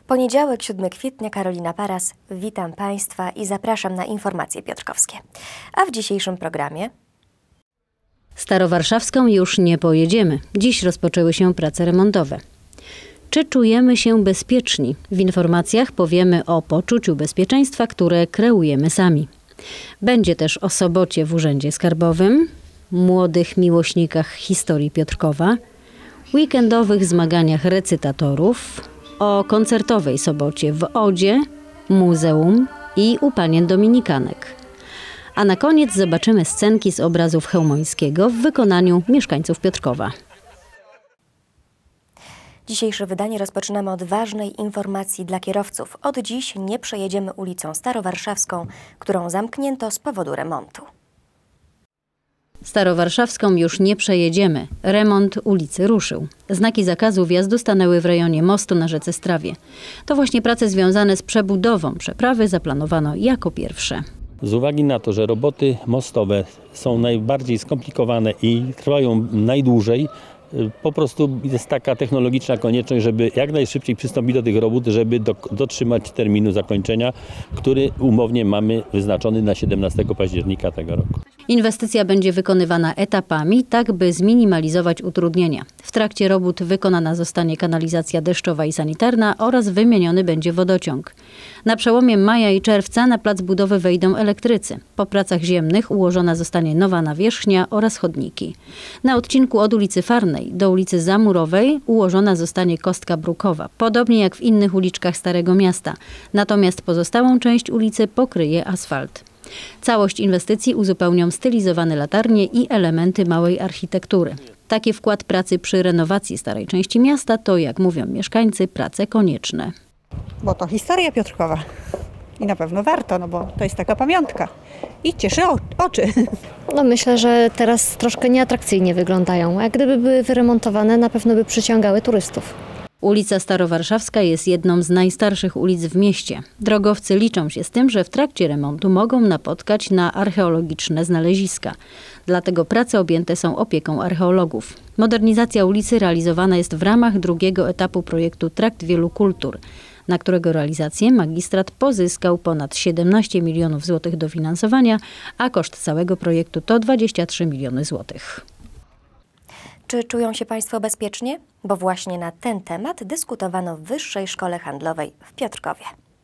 Poniedziałek, 7 kwietnia, Karolina Paras. Witam Państwa i zapraszam na informacje piotrkowskie. A w dzisiejszym programie... Starowarszawską już nie pojedziemy. Dziś rozpoczęły się prace remontowe. Czy czujemy się bezpieczni? W informacjach powiemy o poczuciu bezpieczeństwa, które kreujemy sami. Będzie też o sobocie w Urzędzie Skarbowym, młodych miłośnikach historii Piotrkowa, weekendowych zmaganiach recytatorów, o koncertowej sobocie w Odzie, muzeum i u panien dominikanek. A na koniec zobaczymy scenki z obrazów Chełmońskiego w wykonaniu mieszkańców Piotrkowa. Dzisiejsze wydanie rozpoczynamy od ważnej informacji dla kierowców. Od dziś nie przejedziemy ulicą Starowarszawską, którą zamknięto z powodu remontu. Starowarszawską już nie przejedziemy. Remont ulicy ruszył. Znaki zakazu wjazdu stanęły w rejonie mostu na rzece Strawie. To właśnie prace związane z przebudową przeprawy zaplanowano jako pierwsze. Z uwagi na to, że roboty mostowe są najbardziej skomplikowane i trwają najdłużej, po prostu jest taka technologiczna konieczność, żeby jak najszybciej przystąpić do tych robót, żeby dotrzymać terminu zakończenia, który umownie mamy wyznaczony na 17 października tego roku. Inwestycja będzie wykonywana etapami, tak by zminimalizować utrudnienia. W trakcie robót wykonana zostanie kanalizacja deszczowa i sanitarna oraz wymieniony będzie wodociąg. Na przełomie maja i czerwca na plac budowy wejdą elektrycy. Po pracach ziemnych ułożona zostanie nowa nawierzchnia oraz chodniki. Na odcinku od ulicy Farnej do ulicy Zamurowej ułożona zostanie kostka brukowa, podobnie jak w innych uliczkach Starego Miasta. Natomiast pozostałą część ulicy pokryje asfalt. Całość inwestycji uzupełnią stylizowane latarnie i elementy małej architektury. Taki wkład pracy przy renowacji starej części miasta to, jak mówią mieszkańcy, prace konieczne. Bo to historia Piotrkowa i na pewno warto, bo to jest taka pamiątka i cieszy oczy. Myślę, że teraz troszkę nieatrakcyjnie wyglądają, a gdyby były wyremontowane, na pewno by przyciągały turystów. Ulica Starowarszawska jest jedną z najstarszych ulic w mieście. Drogowcy liczą się z tym, że w trakcie remontu mogą napotkać na archeologiczne znaleziska. Dlatego prace objęte są opieką archeologów. Modernizacja ulicy realizowana jest w ramach drugiego etapu projektu Trakt Wielu Kultur, na którego realizację magistrat pozyskał ponad 17 milionów złotych dofinansowania, a koszt całego projektu to 23 miliony złotych. Czy czują się Państwo bezpiecznie? Bo właśnie na ten temat dyskutowano w Wyższej Szkole Handlowej w Piotrkowie.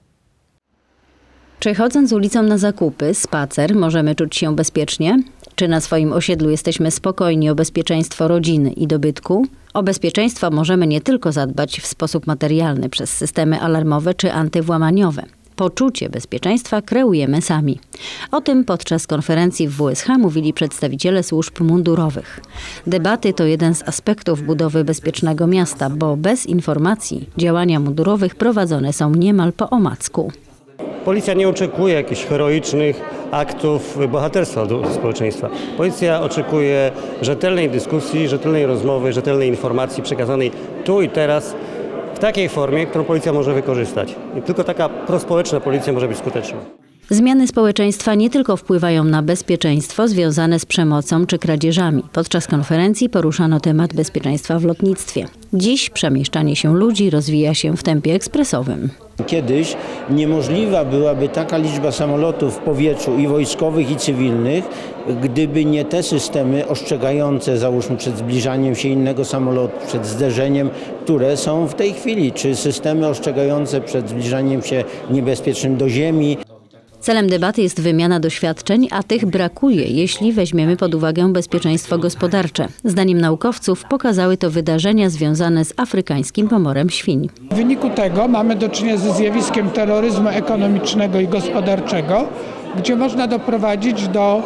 Czy chodząc ulicą na zakupy, spacer, możemy czuć się bezpiecznie? Czy na swoim osiedlu jesteśmy spokojni o bezpieczeństwo rodziny i dobytku? O bezpieczeństwo możemy nie tylko zadbać w sposób materialny przez systemy alarmowe czy antywłamaniowe. Poczucie bezpieczeństwa kreujemy sami. O tym podczas konferencji w WSH mówili przedstawiciele służb mundurowych. Debaty to jeden z aspektów budowy bezpiecznego miasta, bo bez informacji działania mundurowych prowadzone są niemal po omacku. Policja nie oczekuje jakichś heroicznych aktów bohaterstwa do społeczeństwa. Policja oczekuje rzetelnej dyskusji, rzetelnej rozmowy, rzetelnej informacji przekazanej tu i teraz w takiej formie, którą policja może wykorzystać. I tylko taka prospołeczna policja może być skuteczna. Zmiany społeczeństwa nie tylko wpływają na bezpieczeństwo związane z przemocą czy kradzieżami. Podczas konferencji poruszano temat bezpieczeństwa w lotnictwie. Dziś przemieszczanie się ludzi rozwija się w tempie ekspresowym. Kiedyś niemożliwa byłaby taka liczba samolotów w powietrzu i wojskowych, i cywilnych, gdyby nie te systemy ostrzegające, załóżmy, przed zbliżaniem się innego samolotu, przed zderzeniem, które są w tej chwili, czy systemy ostrzegające przed zbliżaniem się niebezpiecznym do ziemi. Celem debaty jest wymiana doświadczeń, a tych brakuje, jeśli weźmiemy pod uwagę bezpieczeństwo gospodarcze. Zdaniem naukowców pokazały to wydarzenia związane z afrykańskim pomorem świń. W wyniku tego mamy do czynienia ze zjawiskiem terroryzmu ekonomicznego i gospodarczego, gdzie można doprowadzić do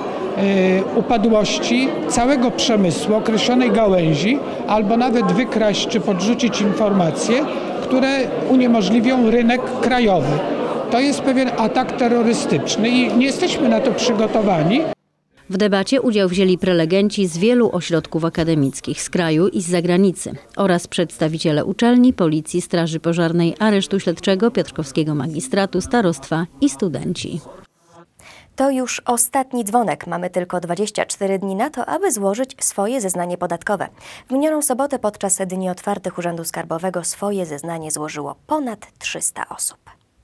upadłości całego przemysłu, określonej gałęzi, albo nawet wykraść czy podrzucić informacje, które uniemożliwią rynek krajowy. To jest pewien atak terrorystyczny i nie jesteśmy na to przygotowani. W debacie udział wzięli prelegenci z wielu ośrodków akademickich z kraju i z zagranicy oraz przedstawiciele uczelni, policji, straży pożarnej, aresztu śledczego, piotrkowskiego magistratu, starostwa i studenci. To już ostatni dzwonek. Mamy tylko 24 dni na to, aby złożyć swoje zeznanie podatkowe. W minioną sobotę podczas dni otwartych Urzędu Skarbowego swoje zeznanie złożyło ponad 300 osób.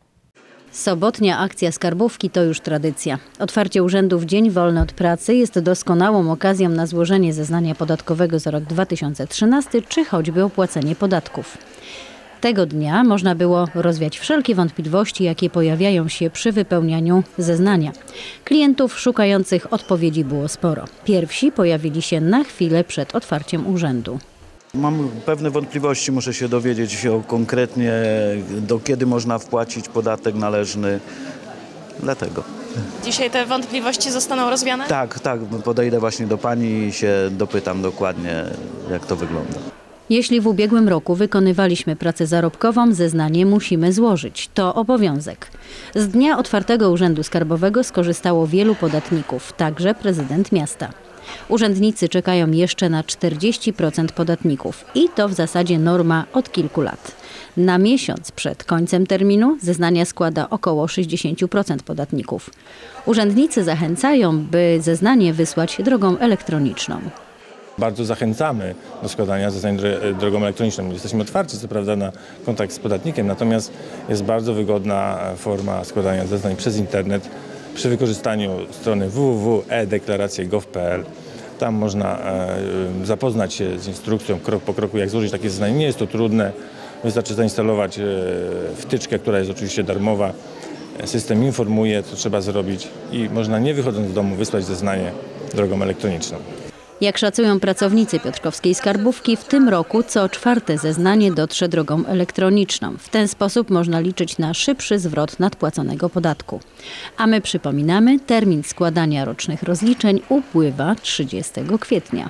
Sobotnia akcja skarbówki to już tradycja. Otwarcie urzędu w dzień wolny od pracy jest doskonałą okazją na złożenie zeznania podatkowego za rok 2013 czy choćby opłacenie podatków. Tego dnia można było rozwiać wszelkie wątpliwości, jakie pojawiają się przy wypełnianiu zeznania. Klientów szukających odpowiedzi było sporo. Pierwsi pojawili się na chwilę przed otwarciem urzędu. Mam pewne wątpliwości, muszę się dowiedzieć konkretnie, do kiedy można wpłacić podatek należny, dlatego. Dzisiaj te wątpliwości zostaną rozwiane? Tak, podejdę właśnie do pani i się dopytam dokładnie, jak to wygląda. Jeśli w ubiegłym roku wykonywaliśmy pracę zarobkową, zeznanie musimy złożyć. To obowiązek. Z dnia otwartego Urzędu Skarbowego skorzystało wielu podatników, także prezydent miasta. Urzędnicy czekają jeszcze na 40% podatników i to w zasadzie norma od kilku lat. Na miesiąc przed końcem terminu zeznania składa około 60% podatników. Urzędnicy zachęcają, by zeznanie wysłać drogą elektroniczną. Bardzo zachęcamy do składania zeznań drogą elektroniczną. Jesteśmy otwarci co prawda na kontakt z podatnikiem, natomiast jest bardzo wygodna forma składania zeznań przez internet przy wykorzystaniu strony www.edeklaracje.gov.pl. Tam można zapoznać się z instrukcją krok po kroku, jak złożyć takie zeznanie. Nie jest to trudne, wystarczy zainstalować wtyczkę, która jest oczywiście darmowa. System informuje, co trzeba zrobić i można nie wychodząc z domu wysłać zeznanie drogą elektroniczną. Jak szacują pracownicy piotrkowskiej skarbówki, w tym roku co czwarte zeznanie dotrze drogą elektroniczną. W ten sposób można liczyć na szybszy zwrot nadpłaconego podatku. A my przypominamy, termin składania rocznych rozliczeń upływa 30 kwietnia.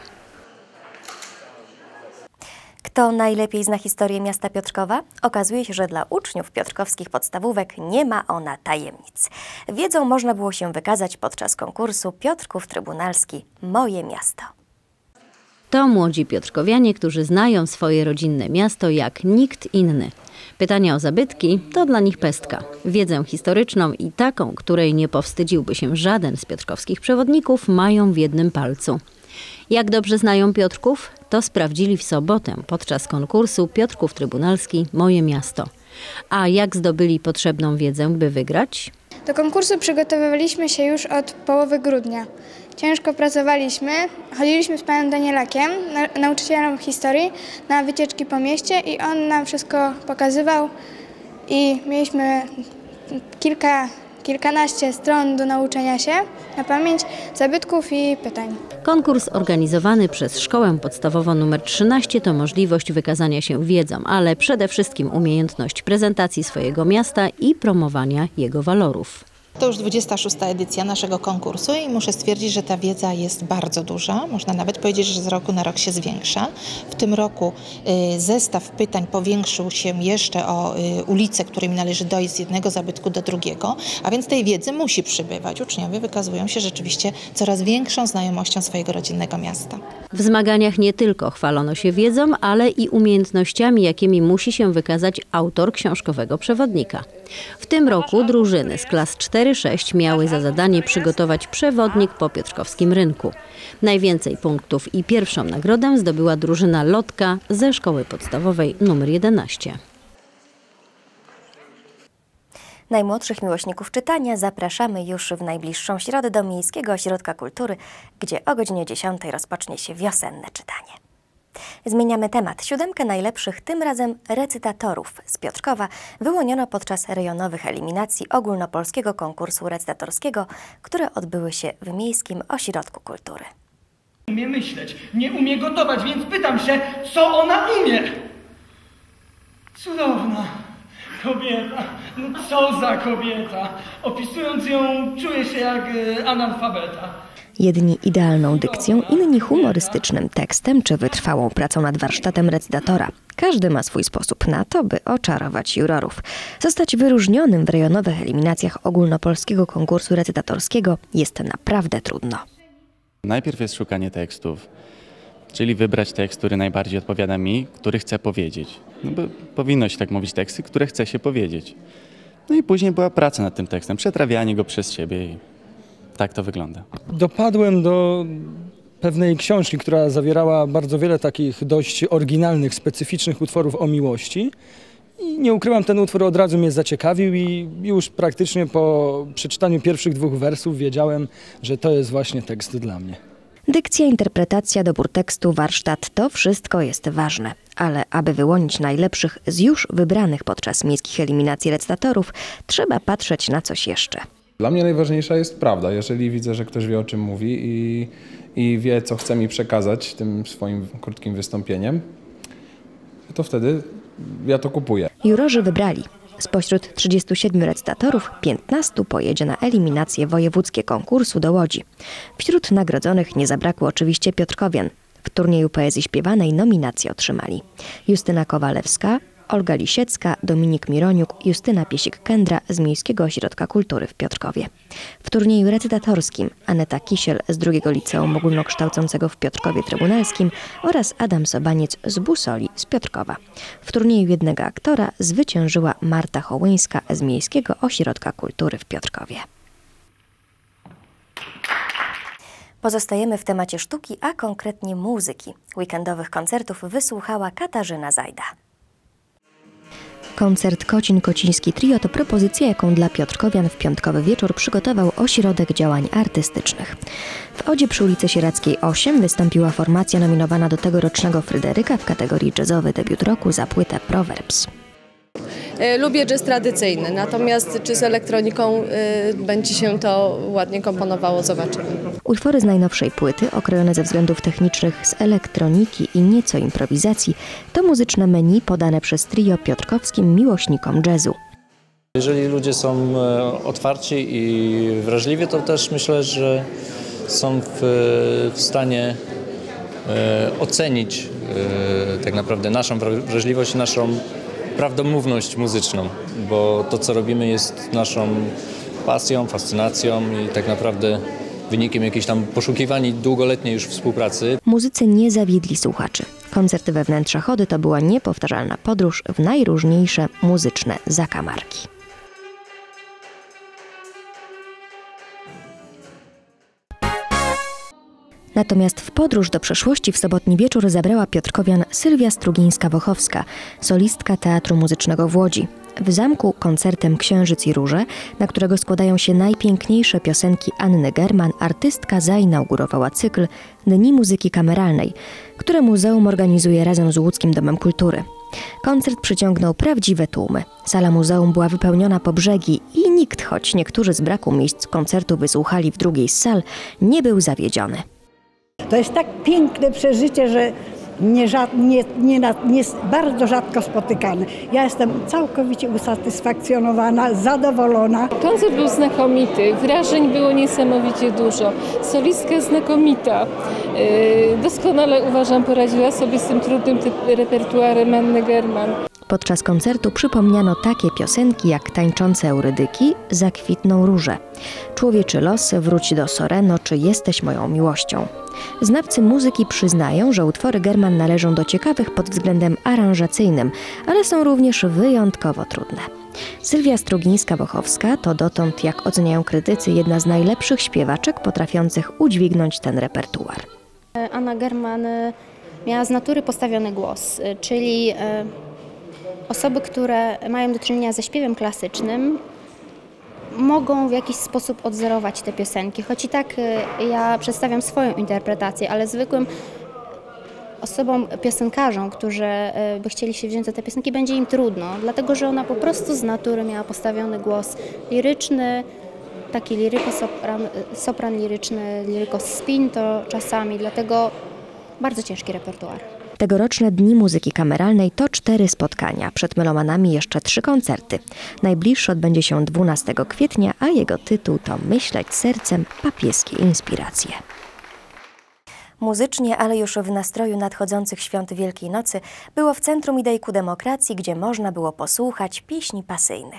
Kto najlepiej zna historię miasta Piotrkowa? Okazuje się, że dla uczniów piotrkowskich podstawówek nie ma ona tajemnic. Wiedzą można było się wykazać podczas konkursu Piotrków Trybunalski Moje Miasto. To młodzi piotrkowianie, którzy znają swoje rodzinne miasto jak nikt inny. Pytania o zabytki to dla nich pestka. Wiedzę historyczną i taką, której nie powstydziłby się żaden z piotrkowskich przewodników, mają w jednym palcu. Jak dobrze znają Piotrków? To sprawdzili w sobotę podczas konkursu Piotrków Trybunalski Moje Miasto. A jak zdobyli potrzebną wiedzę, by wygrać? Do konkursu przygotowywaliśmy się już od połowy grudnia. Ciężko pracowaliśmy, chodziliśmy z panem Danielakiem, nauczycielem historii, na wycieczki po mieście i on nam wszystko pokazywał i mieliśmy kilkanaście stron do nauczenia się na pamięć, zabytków i pytań. Konkurs organizowany przez Szkołę Podstawową nr 13 to możliwość wykazania się wiedzą, ale przede wszystkim umiejętność prezentacji swojego miasta i promowania jego walorów. To już 26. edycja naszego konkursu i muszę stwierdzić, że ta wiedza jest bardzo duża. Można nawet powiedzieć, że z roku na rok się zwiększa. W tym roku zestaw pytań powiększył się jeszcze o ulice, którymi należy dojść z jednego zabytku do drugiego, a więc tej wiedzy musi przybywać. Uczniowie wykazują się rzeczywiście coraz większą znajomością swojego rodzinnego miasta. W zmaganiach nie tylko chwalono się wiedzą, ale i umiejętnościami, jakimi musi się wykazać autor książkowego przewodnika. W tym roku drużyny z klas 4-6 miały za zadanie przygotować przewodnik po piotrkowskim rynku. Najwięcej punktów i pierwszą nagrodę zdobyła drużyna Lotka ze szkoły podstawowej nr 11. Najmłodszych miłośników czytania zapraszamy już w najbliższą środę do Miejskiego Ośrodka Kultury, gdzie o godzinie 10 rozpocznie się wiosenne czytanie. Zmieniamy temat. 7 najlepszych, tym razem recytatorów z Piotrkowa, wyłoniono podczas rejonowych eliminacji ogólnopolskiego konkursu recytatorskiego, które odbyły się w Miejskim Ośrodku Kultury. Umie myśleć, nie umie gotować, więc pytam się, co ona umie? Cudowna kobieta, no co za kobieta. Opisując ją, czuję się jak analfabeta. Jedni idealną dykcją, inni humorystycznym tekstem czy wytrwałą pracą nad warsztatem recytatora. Każdy ma swój sposób na to, by oczarować jurorów. Zostać wyróżnionym w rejonowych eliminacjach ogólnopolskiego konkursu recytatorskiego jest naprawdę trudno. Najpierw jest szukanie tekstów, czyli wybrać tekst, który najbardziej odpowiada mi, który chcę powiedzieć. No bo powinno się tak mówić teksty, które chce się powiedzieć. No i później była praca nad tym tekstem, przetrawianie go przez siebie Tak to wygląda. Dopadłem do pewnej książki, która zawierała bardzo wiele takich dość oryginalnych, specyficznych utworów o miłości. I nie ukrywam, ten utwór od razu mnie zaciekawił i już praktycznie po przeczytaniu pierwszych 2 wersów wiedziałem, że to jest właśnie tekst dla mnie. Dykcja, interpretacja, dobór tekstu, warsztat – to wszystko jest ważne. Ale aby wyłonić najlepszych z już wybranych podczas miejskich eliminacji recytatorów, trzeba patrzeć na coś jeszcze. Dla mnie najważniejsza jest prawda. Jeżeli widzę, że ktoś wie, o czym mówi i wie, co chce mi przekazać tym swoim krótkim wystąpieniem, to wtedy ja to kupuję. Jurorzy wybrali. Spośród 37 recytatorów 15 pojedzie na eliminacje wojewódzkie konkursu do Łodzi. Wśród nagrodzonych nie zabrakło oczywiście piotrkowian. W turnieju poezji śpiewanej nominacje otrzymali Justyna Kowalewska, Olga Lisiecka, Dominik Mironiuk, Justyna Piesik-Kędra z Miejskiego Ośrodka Kultury w Piotrkowie. W turnieju recytatorskim Aneta Kisiel z II Liceum Ogólnokształcącego w Piotrkowie Trybunalskim oraz Adam Sobaniec z Busoli z Piotrkowa. W turnieju jednego aktora zwyciężyła Marta Hołyńska z Miejskiego Ośrodka Kultury w Piotrkowie. Pozostajemy w temacie sztuki, a konkretnie muzyki. Weekendowych koncertów wysłuchała Katarzyna Zajda. Koncert Kocin-Kociński Trio to propozycja, jaką dla piotrkowian w piątkowy wieczór przygotował Ośrodek Działań Artystycznych. W Odzie przy ulicy Sieradzkiej 8 wystąpiła formacja nominowana do tegorocznego Fryderyka w kategorii jazzowy debiut roku za płytę Proverbs. Lubię jazz tradycyjny, natomiast czy z elektroniką będzie się to ładnie komponowało, zobaczymy. Utwory z najnowszej płyty, okrojone ze względów technicznych z elektroniki i nieco improwizacji, to muzyczne menu podane przez trio piotrkowskim miłośnikom jazzu. Jeżeli ludzie są otwarci i wrażliwi, to też myślę, że są w stanie ocenić tak naprawdę naszą wrażliwość, naszą prawdomówność muzyczną, bo to, co robimy, jest naszą pasją, fascynacją i tak naprawdę wynikiem jakiejś tam poszukiwań i długoletniej już współpracy. Muzycy nie zawiedli słuchaczy. Koncert we wnętrzach Ody to była niepowtarzalna podróż w najróżniejsze muzyczne zakamarki. Natomiast w podróż do przeszłości w sobotni wieczór zabrała piotrkowian Sylwia Strugińska-Wochowska, solistka Teatru Muzycznego w Łodzi. W zamku koncertem Księżyc i Róże, na którego składają się najpiękniejsze piosenki Anny German, artystka zainaugurowała cykl Dni Muzyki Kameralnej, które muzeum organizuje razem z Łódzkim Domem Kultury. Koncert przyciągnął prawdziwe tłumy. Sala muzeum była wypełniona po brzegi i nikt, choć niektórzy z braku miejsc koncertu wysłuchali w drugiej z sal, nie był zawiedziony. To jest tak piękne przeżycie, że bardzo rzadko spotykane. Ja jestem całkowicie usatysfakcjonowana, zadowolona. Koncert był znakomity, wrażeń było niesamowicie dużo. Solistka znakomita. Doskonale, uważam, poradziła sobie z tym trudnym repertuarem Anny German. Podczas koncertu przypomniano takie piosenki jak Tańczące Eurydyki, Zakwitną róże, Człowieczy los, Wróć do Soreno czy Jesteś moją miłością. Znawcy muzyki przyznają, że utwory German należą do ciekawych pod względem aranżacyjnym, ale są również wyjątkowo trudne. Sylwia Strugińska-Wochowska to dotąd, jak oceniają krytycy, jedna z najlepszych śpiewaczek potrafiących udźwignąć ten repertuar. Anna German miała z natury postawiony głos, czyli osoby, które mają do czynienia ze śpiewem klasycznym, mogą w jakiś sposób odzorować te piosenki, choć i tak ja przedstawiam swoją interpretację, ale zwykłym osobom, piosenkarzom, którzy by chcieli się wziąć za te piosenki, będzie im trudno, dlatego że ona po prostu z natury miała postawiony głos liryczny, taki sopran liryczny, liryko-spinto czasami, dlatego bardzo ciężki repertuar. Tegoroczne Dni Muzyki Kameralnej to 4 spotkania, przed melomanami jeszcze 3 koncerty. Najbliższy odbędzie się 12 kwietnia, a jego tytuł to Myśleć sercem, papieskie inspiracje. Muzycznie, ale już w nastroju nadchodzących świąt Wielkiej Nocy było w Centrum Idei ku Demokracji, gdzie można było posłuchać pieśni pasyjnych.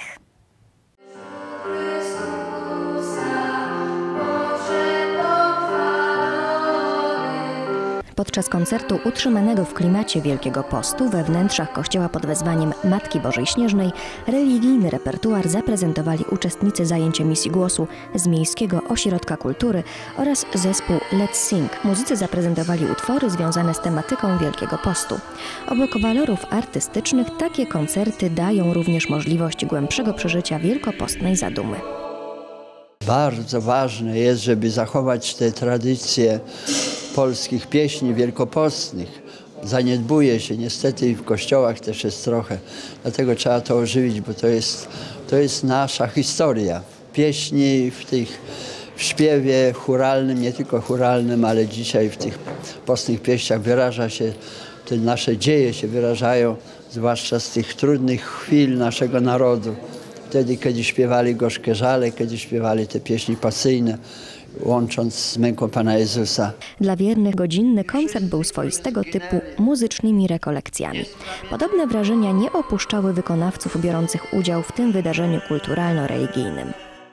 Podczas koncertu utrzymanego w klimacie Wielkiego Postu we wnętrzach kościoła pod wezwaniem Matki Bożej Śnieżnej religijny repertuar zaprezentowali uczestnicy zajęć emisji głosu z Miejskiego Ośrodka Kultury oraz zespół Let's Sing. Muzycy zaprezentowali utwory związane z tematyką Wielkiego Postu. Obok walorów artystycznych takie koncerty dają również możliwość głębszego przeżycia wielkopostnej zadumy. Bardzo ważne jest, żeby zachować te tradycje polskich pieśni wielkopostnych. Zaniedbuje się niestety i w kościołach też jest trochę. Dlatego trzeba to ożywić, bo to jest nasza historia. Pieśni w śpiewie chóralnym, nie tylko chóralnym, ale dzisiaj w tych postnych pieśniach wyraża się, te nasze dzieje się wyrażają, zwłaszcza z tych trudnych chwil naszego narodu. Wtedy, kiedy śpiewali gorzkie żale, kiedy śpiewali te pieśni pasyjne, łącząc z męką Pana Jezusa. Dla wiernych godzinny koncert był swoistego typu muzycznymi rekolekcjami. Podobne wrażenia nie opuszczały wykonawców biorących udział w tym wydarzeniu kulturalno-religijnym.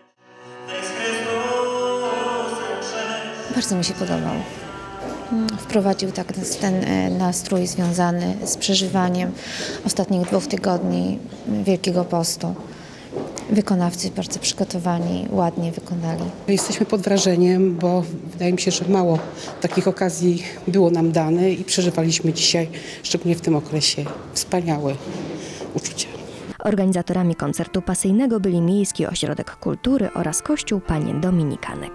Bardzo mi się podobał. Wprowadził tak ten nastrój związany z przeżywaniem ostatnich 2 tygodni Wielkiego Postu. Wykonawcy bardzo przygotowani, ładnie wykonali. Jesteśmy pod wrażeniem, bo wydaje mi się, że mało takich okazji było nam dane i przeżywaliśmy dzisiaj, szczególnie w tym okresie, wspaniałe uczucia. Organizatorami koncertu pasyjnego byli Miejski Ośrodek Kultury oraz Kościół Panien Dominikanek.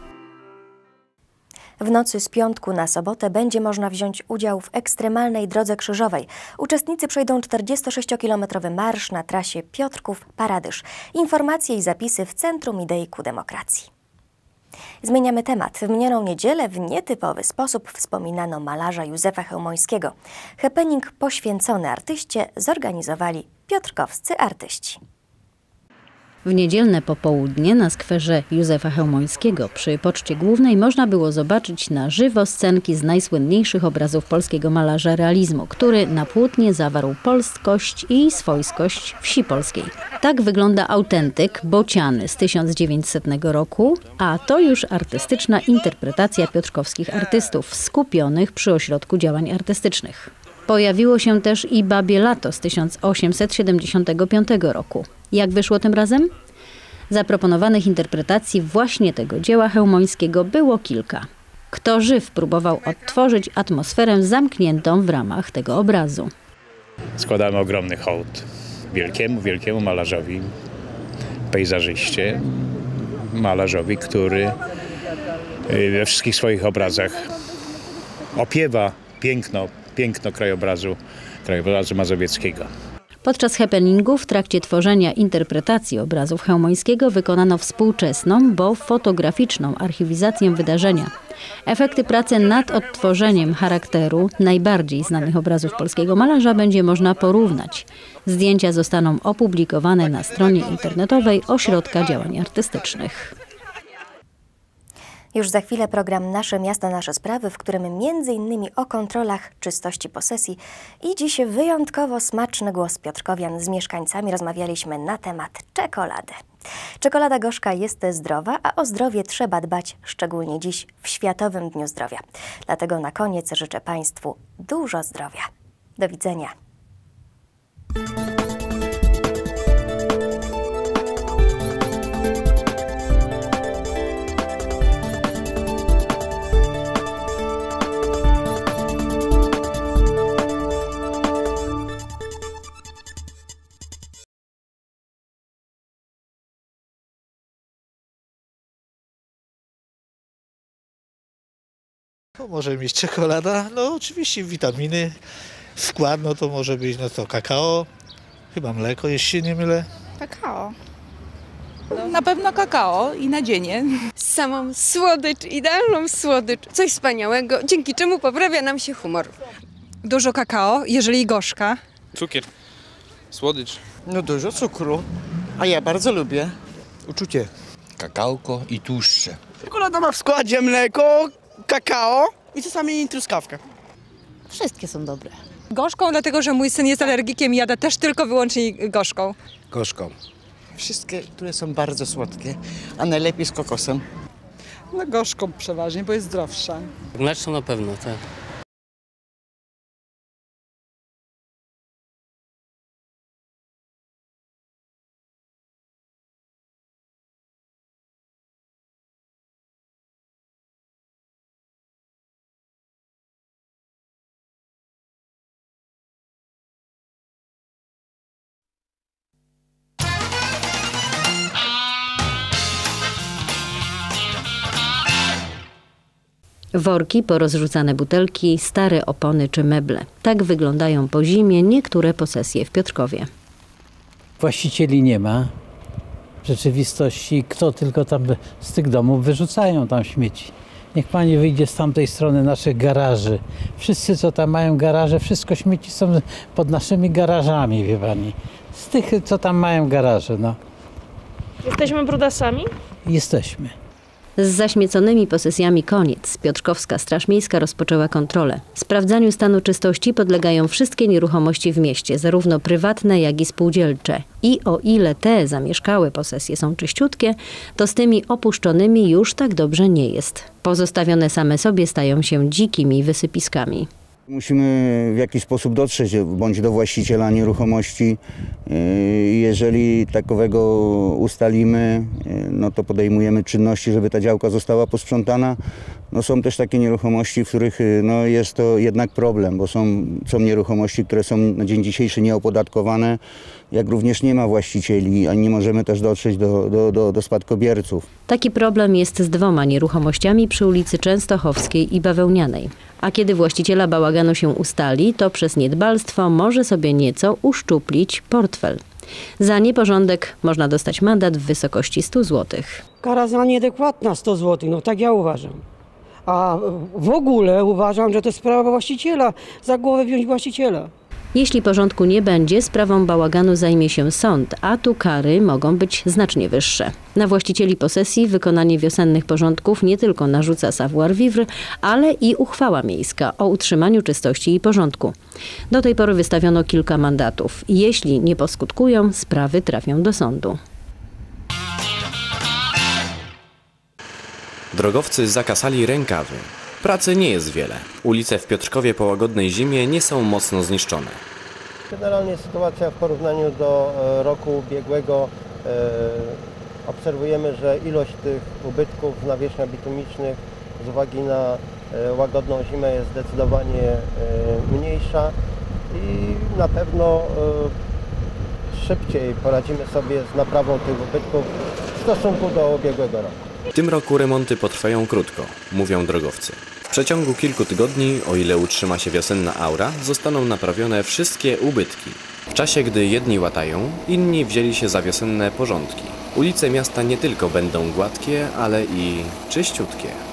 W nocy z piątku na sobotę będzie można wziąć udział w ekstremalnej Drodze Krzyżowej. Uczestnicy przejdą 46-kilometrowy marsz na trasie Piotrków-Paradyż. Informacje i zapisy w Centrum Idei ku Demokracji. Zmieniamy temat. W minioną niedzielę w nietypowy sposób wspominano malarza Józefa Chełmońskiego. Happening poświęcony artyście zorganizowali piotrkowscy artyści. W niedzielne popołudnie na skwerze Józefa Chełmońskiego przy Poczcie Głównej można było zobaczyć na żywo scenki z najsłynniejszych obrazów polskiego malarza realizmu, który na płótnie zawarł polskość i swojskość wsi polskiej. Tak wygląda autentyk bociany z 1900 roku, a to już artystyczna interpretacja piotrkowskich artystów skupionych przy Ośrodku Działań Artystycznych. Pojawiło się też i Babie Lato z 1875 roku. Jak wyszło tym razem? Zaproponowanych interpretacji właśnie tego dzieła Chełmońskiego było kilka. Kto żyw próbował odtworzyć atmosferę zamkniętą w ramach tego obrazu. Składamy ogromny hołd wielkiemu malarzowi, pejzażyście, malarzowi, który we wszystkich swoich obrazach opiewa piękno krajobrazu mazowieckiego. Podczas happeningu w trakcie tworzenia interpretacji obrazów Chełmońskiego wykonano współczesną, bo fotograficzną archiwizację wydarzenia. Efekty pracy nad odtworzeniem charakteru najbardziej znanych obrazów polskiego malarza będzie można porównać. Zdjęcia zostaną opublikowane na stronie internetowej Ośrodka Działań Artystycznych. Już za chwilę program Nasze Miasto, Nasze Sprawy, w którym m.in. o kontrolach czystości posesji i dziś wyjątkowo smaczny głos piotrkowian. Z mieszkańcami rozmawialiśmy na temat czekolady. Czekolada gorzka jest zdrowa, a o zdrowie trzeba dbać, szczególnie dziś w Światowym Dniu Zdrowia. Dlatego na koniec życzę Państwu dużo zdrowia. Do widzenia. To może mieć czekolada, no oczywiście witaminy, skład, no to może być no to kakao, chyba mleko, jeśli się nie mylę. Kakao. Na pewno kakao i nadzienie. Samą słodycz, idealną słodycz, coś wspaniałego, dzięki czemu poprawia nam się humor. Dużo kakao, jeżeli gorzka. Cukier, słodycz. No dużo cukru, a ja bardzo lubię. Uczucie. Kakałko i tłuszcze. Czekolada ma w składzie mleko, kakao i czasami truskawkę. Wszystkie są dobre. Gorzką, dlatego że mój syn jest alergikiem i jada też tylko wyłącznie gorzką. Gorzką. Wszystkie, które są bardzo słodkie, a najlepiej z kokosem. No gorzką przeważnie, bo jest zdrowsza. Mleczną na pewno, tak. Worki, porozrzucane butelki, stare opony czy meble. Tak wyglądają po zimie niektóre posesje w Piotrkowie. Właścicieli nie ma. W rzeczywistości kto tylko tam z tych domów wyrzucają tam śmieci. Niech pani wyjdzie z tamtej strony naszych garaży. Wszyscy, co tam mają garaże, wszystko śmieci są pod naszymi garażami, wie pani. Z tych, co tam mają garaże, no. Jesteśmy brudasami? Jesteśmy. Z zaśmieconymi posesjami koniec. Piotrkowska Straż Miejska rozpoczęła kontrolę. Sprawdzaniu stanu czystości podlegają wszystkie nieruchomości w mieście, zarówno prywatne, jak i spółdzielcze. I o ile te zamieszkałe posesje są czyściutkie, to z tymi opuszczonymi już tak dobrze nie jest. Pozostawione same sobie stają się dzikimi wysypiskami. Musimy w jakiś sposób dotrzeć bądź do właściciela nieruchomości. Jeżeli takowego ustalimy, no to podejmujemy czynności, żeby ta działka została posprzątana. No są też takie nieruchomości, w których no jest to jednak problem, bo są nieruchomości, które są na dzień dzisiejszy nieopodatkowane, jak również nie ma właścicieli, a nie możemy też dotrzeć do spadkobierców. Taki problem jest z 2 nieruchomościami przy ulicy Częstochowskiej i Bawełnianej. A kiedy właściciela bałaganu się ustali, to przez niedbalstwo może sobie nieco uszczuplić portfel. Za nieporządek można dostać mandat w wysokości 100 zł. Kara za nieadekwatna 100 zł, no tak ja uważam. A w ogóle uważam, że to jest sprawa właściciela, za głowę wziąć właściciela. Jeśli porządku nie będzie, sprawą bałaganu zajmie się sąd, a tu kary mogą być znacznie wyższe. Na właścicieli posesji wykonanie wiosennych porządków nie tylko narzuca savoir-vivre, ale i uchwała miejska o utrzymaniu czystości i porządku. Do tej pory wystawiono kilka mandatów. Jeśli nie poskutkują, sprawy trafią do sądu. Drogowcy zakasali rękawy. Pracy nie jest wiele. Ulice w Piotrkowie po łagodnej zimie nie są mocno zniszczone. Generalnie sytuacja w porównaniu do roku ubiegłego obserwujemy, że ilość tych ubytków w nawierzchniach bitumicznych z uwagi na łagodną zimę jest zdecydowanie mniejsza i na pewno szybciej poradzimy sobie z naprawą tych ubytków w stosunku do ubiegłego roku. W tym roku remonty potrwają krótko, mówią drogowcy. W przeciągu kilku tygodni, o ile utrzyma się wiosenna aura, zostaną naprawione wszystkie ubytki. W czasie, gdy jedni łatają, inni wzięli się za wiosenne porządki. Ulice miasta nie tylko będą gładkie, ale i czyściutkie.